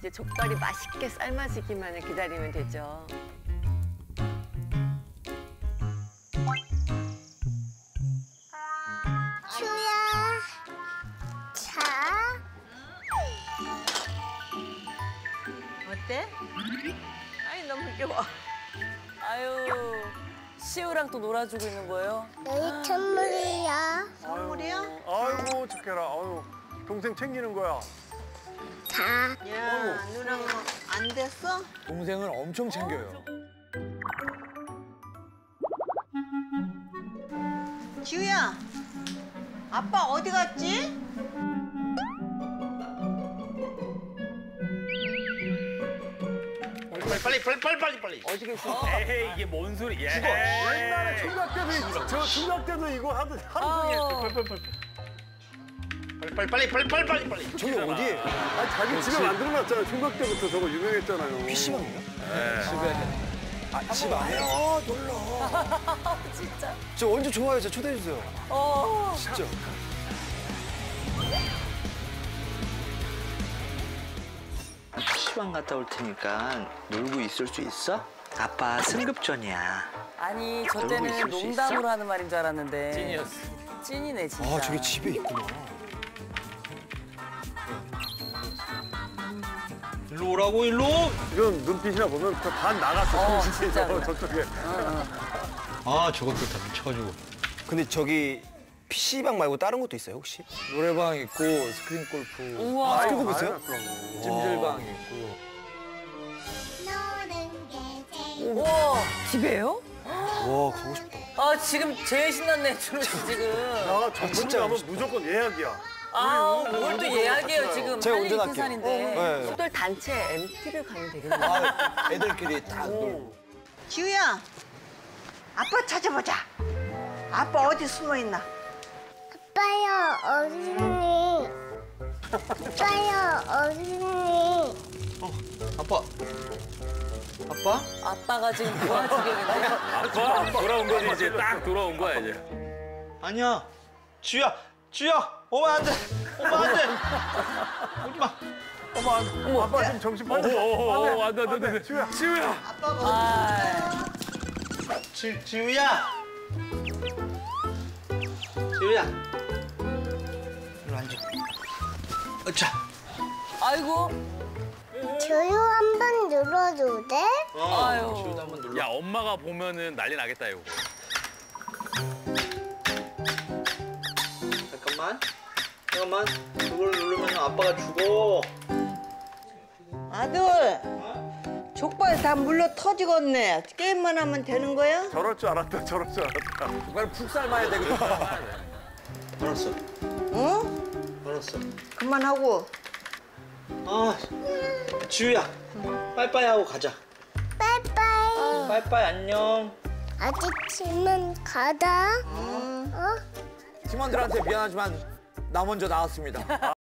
이제 족발이 맛있게 삶아지기만을 기다리면 되죠. 슈야, 자. 어때? 아이 너무 귀여워. 아유, 시우랑 또 놀아주고 있는 거예요? 여기 선물이야. 선물이야? 아이고 착해라. 아유 동생 챙기는 거야. 자. 야, 누나 안 됐어? 동생을 엄청 챙겨요. 지우야, 아빠 어디 갔지? 빨리. 어디 계시어? 에이 이게 뭔 소리? 예. 옛날에 중学때도 저 중学때도 이거 하루 종일. 빨리. 저기 어디예요? 아 자기 집에 만들어놨잖아요. 중学때부터 저거 유명했잖아요. PC방이요? 네. 집 안에? 놀러. 진짜. 저 완전 좋아요. 저 초대해주세요. 진짜. PC방 갔다 올 테니까 놀고 있을 수 있어? 아빠 승급전이야. 아니 저 놀고 있을 때는 수 농담으로 있어? 하는 말인 줄 알았는데 찐이었어. 찐이네 진짜. 아, 저게 집에 있구나. 일로 오라고 일로. 지금 눈빛이나 보면 반 나갔어. 진짜 그래. 저쪽에. 아 저것도 다 미쳐가지고. 근데 저기 PC방 말고 다른 것도 있어요, 혹시? 노래방 있고, 스크린 골프. 우와. 아, 스크린 골프 있어요? 있어요? 찜질방 있고. 노는 게 제일 우와 집에요? 와, 가고 싶다. 아 지금 제일 신났네 준호 씨 지금. 아, 저 진짜 가면 멋있다. 무조건 예약이야. 아뭘 또 예약이에요 지금. 제가 빨리 운전할게요. 이틀산인데. 네. 족발 단체 MT를 가면 되겠네. 아, 애들끼리 다 놀고. 지우야, 아빠 찾아보자. 아빠 어디 숨어 있나? 아빠요, 어린이. 아빠요, 어린이. 아빠. 아빠? 아빠가 지금 뭐하 지경인데? 아빠 돌아온 거지 이제 딱 돌아온 거야 이제. 아니야. 지우야. 오면 안 돼. 오면 안 돼. 오지 마. 어머, 아빠 지금 정신 팔려. 오, 안 돼. 지우야. 아 지우야. 지우야. 일로 앉아. 자. 아이고. 조유 한번 눌러도 돼? 아유. 지우도 한번 눌러. 야 엄마가 보면은 난리 나겠다 이거. 잠깐만. 그걸 누르면 아빠가 죽어. 아들, 족발 다 물러 터지겠네. 게임만 하면 되는 거야? 저럴 줄 알았다. 저럴 줄 알았다. 이걸 푹 삶아야 되겠다. 알았어. 어? 알았어. 그만하고. 아, 지우야. 빠이빠이 하고 가자. 빠이빠이. 빠이빠이 안녕. 아직 집은 가다. 어? 팀원들한테 미안하지만 나 먼저 나왔습니다.